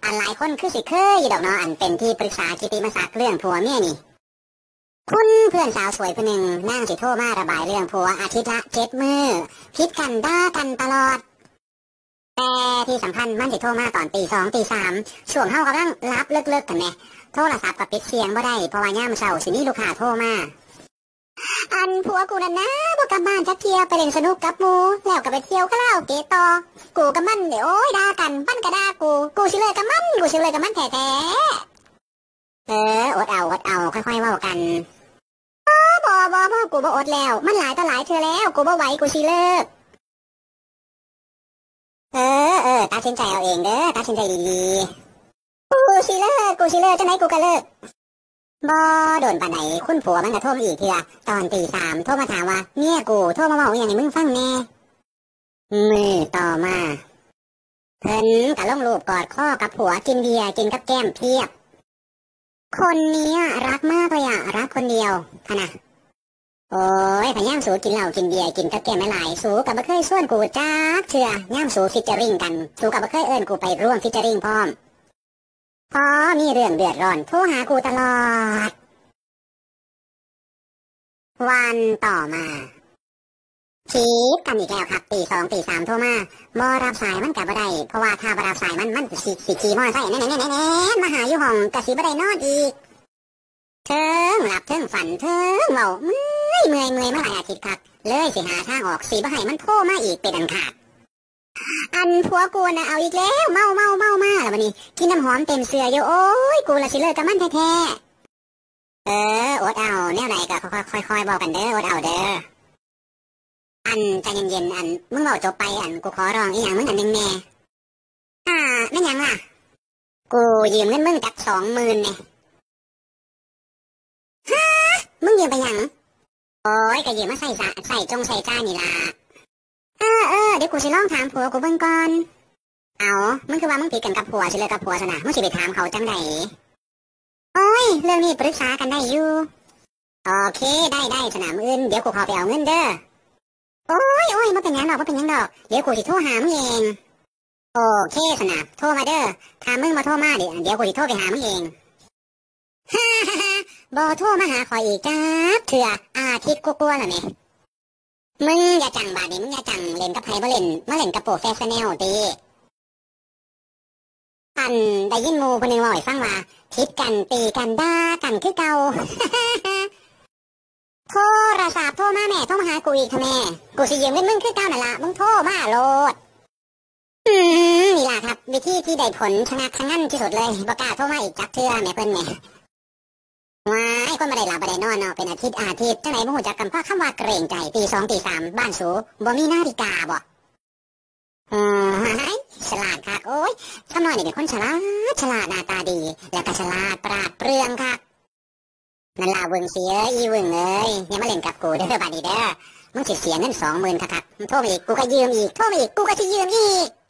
อันหลายคนคือสิเคยดอกเนาะอันเป็นที่ปรึกษากิตติมศักดิ์เรื่องผัวเมียนี่คุณเพื่อนสาวสวยคนหนึ่งนั่งสิโทรมาระบายเรื่องผัวอาทิตย์ละ7 มื้อพิดกันด่ากันตลอดแต่ที่สำคัญมันสิโทรมาตอนตี 2 ตี 3ช่วงเฮากำลังรับเลิกกันแหมโทรศัพท์กับปิดเสียงบ่ได้เพราะว่ายามเช้าสิมีลูกค้าโทรมาอันผัวกูนั่นนะบ่กลับบ้านจักเที่ยวไปเล่นสนุกกับหมู่แล้วก็ไปเที่ยวคาราโอเกะต่อกูกับมันเนี่ยโอ้ยด่ากันมันก็ด่ากูสิเลิกกับมันแท้ๆอดเอาค่อยๆเว้ากันบ่กูบ่อดแล้วมันหลายต่อหลายเทื่อแล้วกูบ่ไหวกูสิเลิกตัดสินใจเอาเองเด้อตัดสินใจดีๆกูสิเลิกจังไหนกูก็เลิกบ่โดนปานไหนคุณผัวมันก็โทรมาอีกเทื่อตอนตี 3โทรมาถามว่าเมียกูโทรมาเว้าอหยังให้มึงฟังแน่มื้อต่อมาเพิ่นก็ลงรูปกอดคอกับผัวกินเบียร์กินกับแก้มเพียบคนนี้รักมากเลยรักคนเดียวค่ะนะโอ้ยพยายามสูกินเหล้ากินเบียร์กินกับแก้มหลายสูกับบ่เคยส่วนกูจักเทื่อย่ามสูฟิชเจอริงกันสูกับบ่เคยเอิ้นกูไปร่วมฟิชเจอริงพร้อมพอมีเรื่องเดือดร้อนโทรหากูตลอดวันต่อมาคิดกันอีกแล้วครับตี 2 ตี 3โทรมาบ่รับสายมันกับบ่ได้เพราะว่าถ้าบ่รับสายมันสิขี่มอไซค์แน่มาหาอยู่ห้องก็สิบ่ได้นอนอีกเทิงหลับเทิงฝันเทิงเว้าเมื่อยมาหลายอาทิตย์ครับเลยสิหาทางออกสิบ่ให้มันโทรมาอีกเป็นอันขาดอันผัวกูน่ะเอาอีกแล้วเมามาแล้ววันนี้กินน้ำหอมเต็มเสื้ออยู่โอ้ยกูละสิเลิกกับมันแท้ๆอดเอาแนวไหนก็ค่อยบอกกันเด้ออดเอาเด้ออันใจเย็นๆอันมึงเว้าจบไปอันกูขอร้องอีหยังมึงอันนึงแน่แม่นหยังล่ะกูยืมเงินมึงจัก 20,000แน่ฮะมึงยืมไปหยังโอ้ยก็ยืมมาใส่จ้านี่ล่ะเดี๋ยวกูสิลองถามผัวกูเบิ่งก่อนเอามึงคือว่ามึงผิดกันกับผัวสิเลิกกับผัวซะนะมึงสิไปถามเขาจังไดโอ้ยเรื่องนี้ปรึกษากันได้อยู่โอเคได้สนามอื่นเดี๋ยวกูขอไปเอาเงินเด้อโอ้ยบ่เป็นหยังดอกเดี๋ยวกูสิโทรหามึงเองโอเคสนามโทรมาเด้อถ้ามึงมาโทรมาเดี๋ยวกูสิโทรไปหามึงเองฮ่าบ่โทรมาหาขออีกจ้าเถื่ออาทิตย์กลัวๆล่ะแม่มึงอย่าจังบาดนี้มึงอย่าจังเล่นกับไผบ่เล่นมาเล่นกับโปรเฟสชั่นแนลติอันได้ยินหมู่คนหนึ่งเว้าให้ฟังว่าทิดกันตีกันด่ากันคือเก่า โทรศัพท์โทรมาแม่โทรมาหากูอีกค่ะแม่กูสิยืมเงินมึงคือเก่านั่นล่ะมึงโทรมาโลดนี่ล่ะครับวิธีที่ได้ผลชะงันที่สุดเลยบ่กล้าโทรมาอีกจักเทื่อแม่เพิ่นแม่ว้ายคนบ่ได้หลับบ่ได้นอนเนาะเป็นอาทิตย์จังไหนบ่ฮู้จักคำว่าเกรงใจตี 2 ตี 3บ้านสูบ่มีนาฬิกาบ่ฉลาดคักโอ้ยทำน้อยนี่เป็นคนฉลาดหน้าตาดีแล้วก็ฉลาดปราดเปรื่องคักนั่นล่ะเวิงเสียอีเวิงเอ้ยอย่ามาเล่นกับกูเด้อบัดนี้เด้อมึงสิเสียเงิน 20,000คักๆโทรมาอีกกูก็ยืมอีกโทรมาอีกกูก็สิยืมอีก